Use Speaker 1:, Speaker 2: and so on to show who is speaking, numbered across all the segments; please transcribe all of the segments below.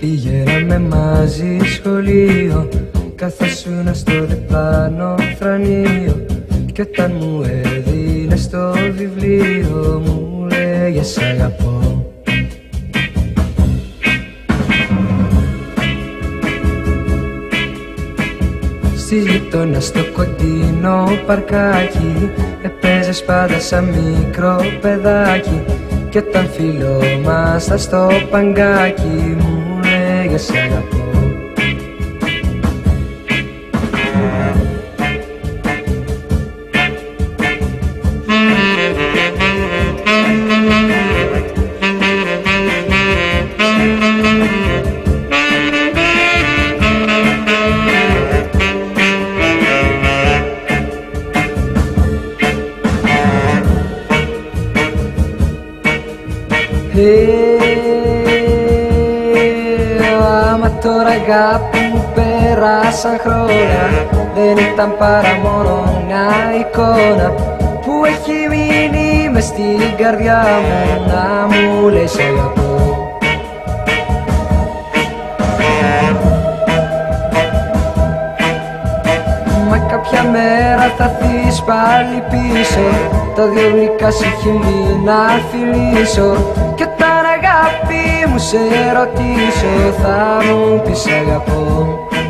Speaker 1: Πηγαίναμε μαζί σχολείο, καθόσουνα στο διπλάνο θρανείο. Κι όταν μου έδινες το βιβλίο, μου λέγες σ' αγαπώ. Στη γειτόνα στο κοντινό παρκάκι έπαιζες πάντα σαν μικρό παιδάκι. Κι όταν φιλόμασταν στο παγκάκι, μου λέγες σ' αγαπώ. Άμα τώρα αγάπη μου πέρασαν χρόνια, δεν ήταν παρά μόνο μια εικόνα που έχει μείνει μες στην καρδιά μου, να μου λέει σ' αγαπώ. Μα κάποια μέρα θα έρθεις πάλι πίσω, τα δυο γλυκά σου χείλη να φιλήσω. Κι όταν αγάπη μου σε ρωτήσω, θα μου πεις αγαπώ.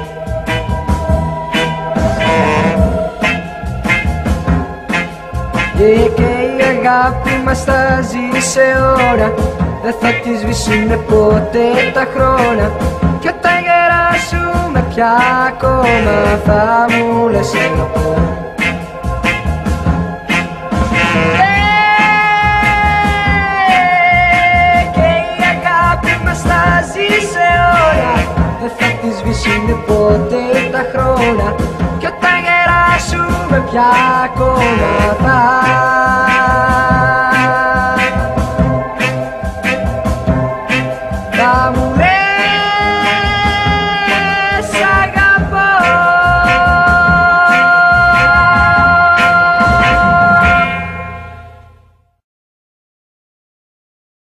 Speaker 1: Και η αγάπη μας θα ζει σε ώρα, δεν θα τη σβήσουνε ποτέ τα χρόνια. Κι όταν γεράσουμε πια ακόμα, θα μου λες αγαπώ. Δεν θα τη σβήσουνε ποτέ τα χρόνια. Κι όταν γεράσουμε πια ακόμα, θα